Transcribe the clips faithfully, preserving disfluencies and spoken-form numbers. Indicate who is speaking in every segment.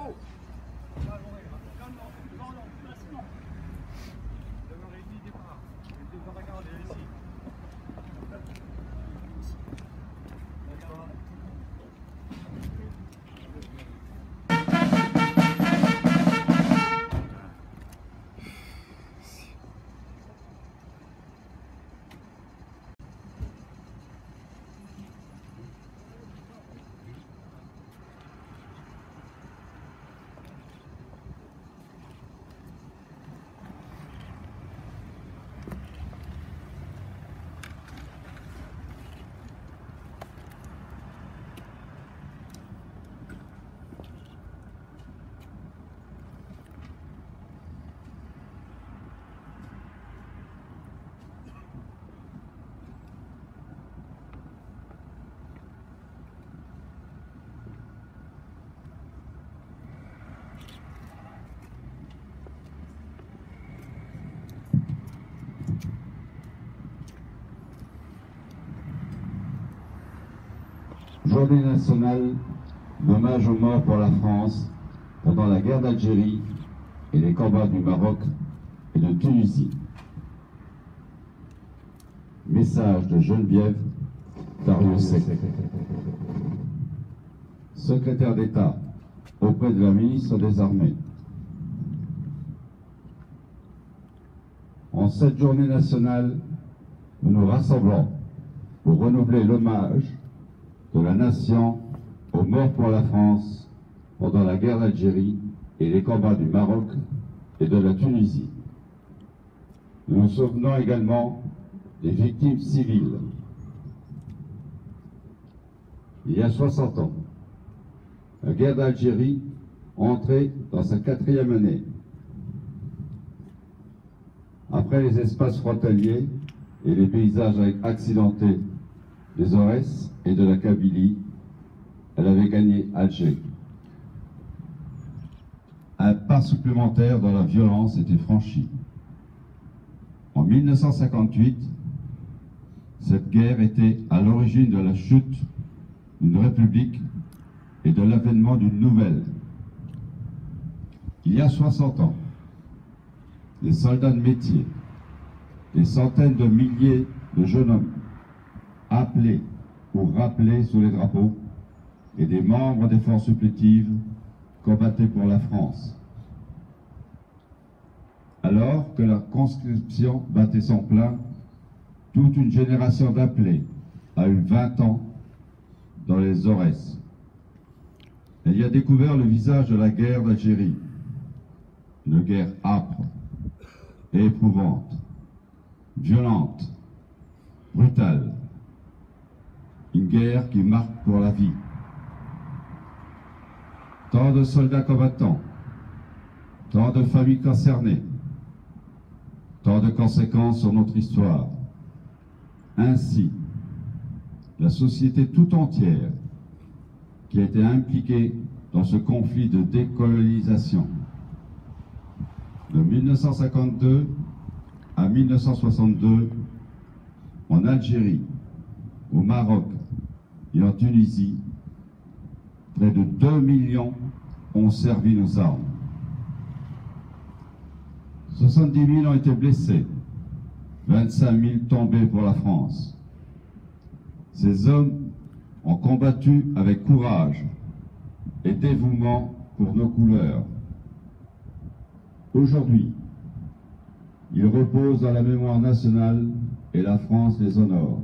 Speaker 1: Journée nationale d'hommage aux morts pour la France pendant la guerre d'Algérie et les combats du Maroc et de Tunisie. Message de Geneviève Dariussec, secrétaire d'État auprès de la ministre des Armées. En cette journée nationale, nous nous rassemblons pour renouveler l'hommage de la nation aux morts pour la France pendant la guerre d'Algérie et les combats du Maroc et de la Tunisie. Nous nous souvenons également des victimes civiles. Il y a soixante ans, la guerre d'Algérie entrait dans sa quatrième année. Après les espaces frontaliers et les paysages accidentés des Aurès et de la Kabylie, elle avait gagné Alger. Un pas supplémentaire dans la violence était franchi. En mille neuf cent cinquante-huit, cette guerre était à l'origine de la chute d'une république et de l'avènement d'une nouvelle. Il y a soixante ans, des soldats de métier, des centaines de milliers de jeunes hommes, appelés ou rappelés sous les drapeaux, et des membres des forces supplétives combattaient pour la France. Alors que la conscription battait son plein, toute une génération d'appelés a eu vingt ans dans les Aurès. Elle y a découvert le visage de la guerre d'Algérie, une guerre âpre et éprouvante, violente, brutale, une guerre qui marque pour la vie. Tant de soldats combattants, tant de familles concernées, tant de conséquences sur notre histoire. Ainsi, la société tout entière qui a été impliquée dans ce conflit de décolonisation. De mille neuf cent cinquante-deux à mille neuf cent soixante-deux, en Algérie, au Maroc et en Tunisie, près de deux millions ont servi nos armes. soixante-dix mille ont été blessés, vingt-cinq mille tombés pour la France. Ces hommes ont combattu avec courage et dévouement pour nos couleurs. Aujourd'hui, ils reposent dans la mémoire nationale et la France les honore.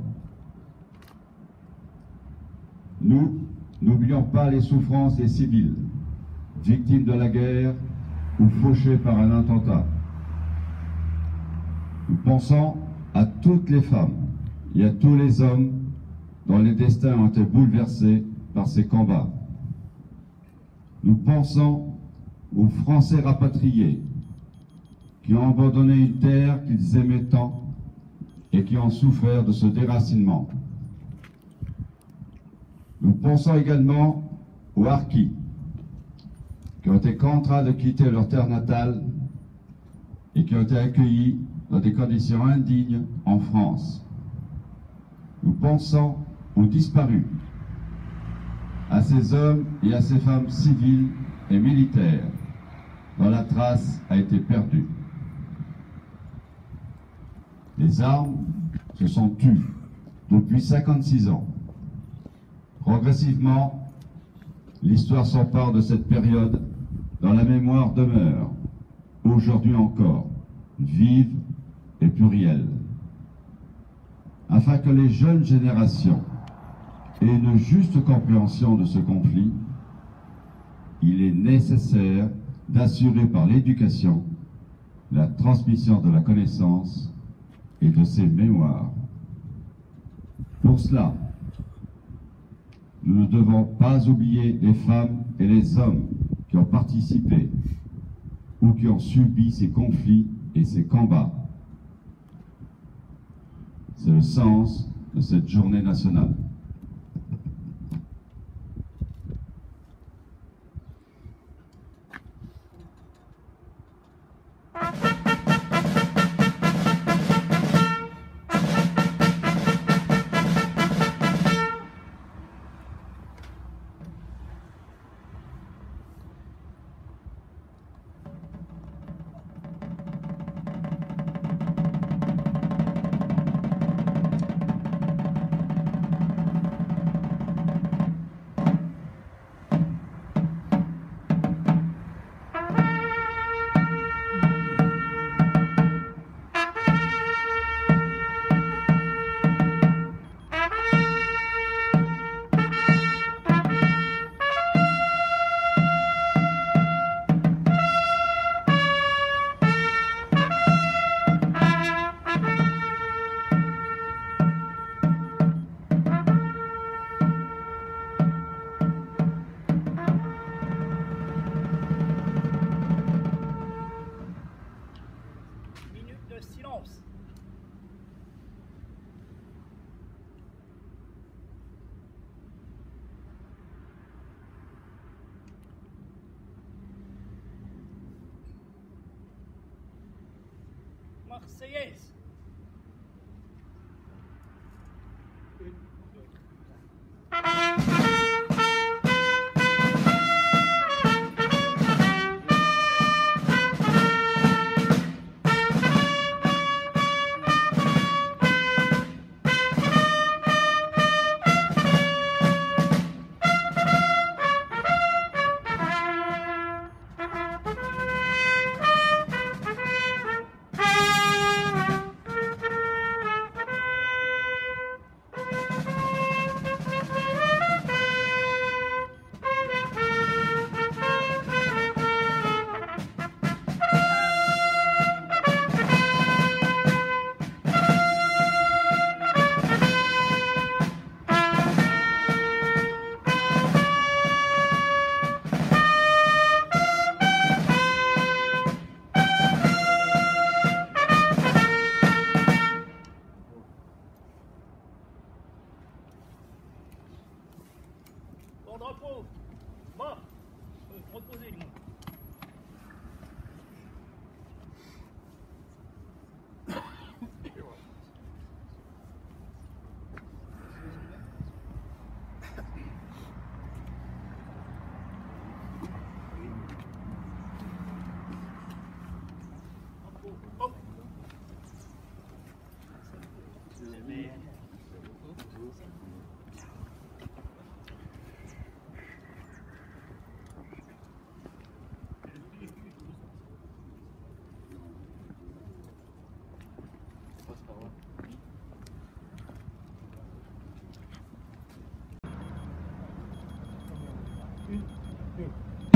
Speaker 1: Nous n'oublions pas les souffrances des civils, victimes de la guerre ou fauchés par un attentat. Nous pensons à toutes les femmes et à tous les hommes dont les destins ont été bouleversés par ces combats. Nous pensons aux Français rapatriés qui ont abandonné une terre qu'ils aimaient tant et qui ont souffert de ce déracinement. Nous pensons également aux Harkis qui ont été contraints de quitter leur terre natale et qui ont été accueillis dans des conditions indignes en France. Nous pensons aux disparus, à ces hommes et à ces femmes civiles et militaires dont la trace a été perdue. Les armes se sont tues depuis cinquante-six ans. Progressivement, l'histoire s'empare de cette période dont la mémoire demeure, aujourd'hui encore, vive et plurielle. Afin que les jeunes générations aient une juste compréhension de ce conflit, il est nécessaire d'assurer par l'éducation la transmission de la connaissance et de ses mémoires. Pour cela, nous ne devons pas oublier les femmes et les hommes qui ont participé ou qui ont subi ces conflits et ces combats. C'est le sens de cette journée nationale.
Speaker 2: Marseillaise. Bon drapeau, bas, euh, reposez du moins. Hop. Une, deux.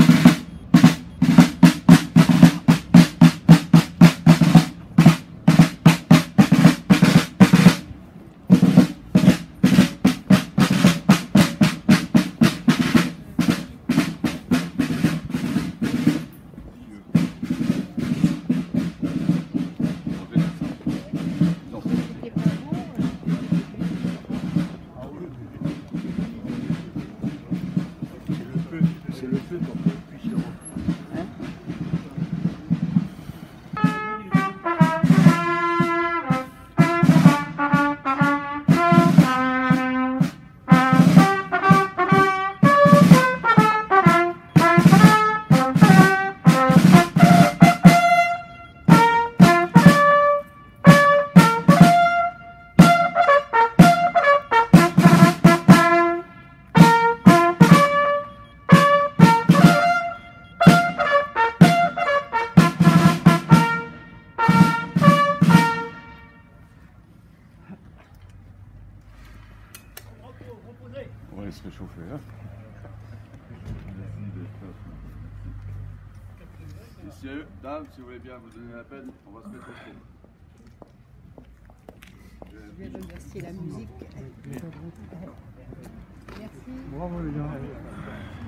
Speaker 3: C'est le feu pour qu'on puisse le remplir. Hein?
Speaker 4: Messieurs, dames, si vous voulez bien vous donner la peine, on va se mettre au fond.
Speaker 5: Je vais remercier la musique. Merci.
Speaker 3: Bravo les gars.